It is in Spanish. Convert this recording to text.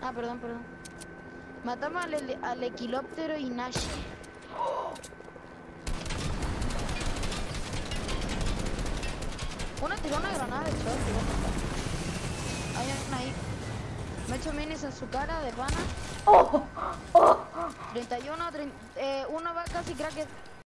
Ah, perdón, perdón. Matamos al equilóptero y Nash. Uno tiró una granada de shot, tiró una. Hay una ahí. Me he hecho minis en su cara de pana. ¡Oh! ¡Oh! 31, uno va casi crack.